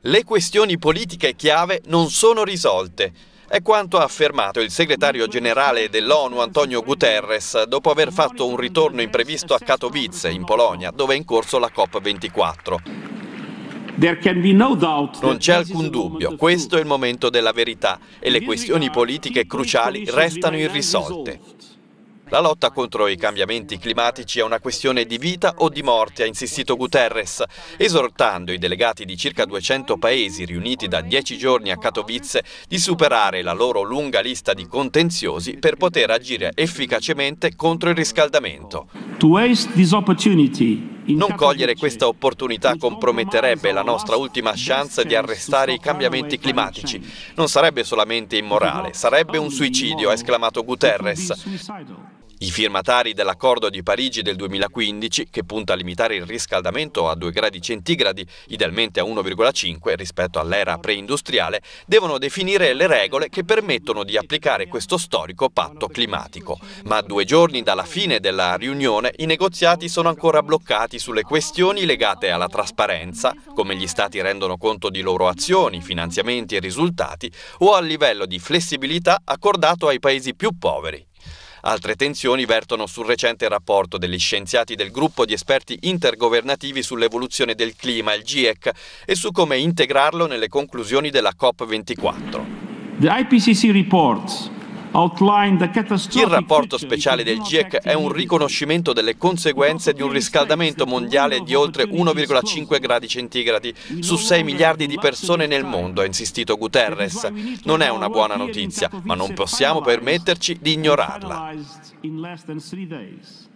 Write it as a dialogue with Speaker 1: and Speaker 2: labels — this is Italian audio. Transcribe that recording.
Speaker 1: Le questioni politiche chiave non sono risolte. È quanto ha affermato il segretario generale dell'ONU Antonio Guterres dopo aver fatto un ritorno imprevisto a Katowice, in Polonia, dove è in corso la COP24. Non c'è alcun dubbio, questo è il momento della verità e le questioni politiche cruciali restano irrisolte. La lotta contro i cambiamenti climatici è una questione di vita o di morte, ha insistito Guterres, esortando i delegati di circa 200 paesi riuniti da 10 giorni a Katowice di superare la loro lunga lista di contenziosi per poter agire efficacemente contro il riscaldamento. Non cogliere questa opportunità comprometterebbe la nostra ultima chance di arrestare i cambiamenti climatici. Non sarebbe solamente immorale, sarebbe un suicidio, ha esclamato Guterres. I firmatari dell'accordo di Parigi del 2015, che punta a limitare il riscaldamento a 2 gradi centigradi, idealmente a 1,5 rispetto all'era preindustriale, devono definire le regole che permettono di applicare questo storico patto climatico. Ma a 2 giorni dalla fine della riunione i negoziati sono ancora bloccati sulle questioni legate alla trasparenza, come gli Stati rendono conto di loro azioni, finanziamenti e risultati, o al livello di flessibilità accordato ai paesi più poveri. Altre tensioni vertono sul recente rapporto degli scienziati del gruppo di esperti intergovernativi sull'evoluzione del clima, il GIEC, e su come integrarlo nelle conclusioni della COP24. Il rapporto speciale del GIEC è un riconoscimento delle conseguenze di un riscaldamento mondiale di oltre 1,5 gradi centigradi su 6 miliardi di persone nel mondo, ha insistito Guterres. Non è una buona notizia, ma non possiamo permetterci di ignorarla.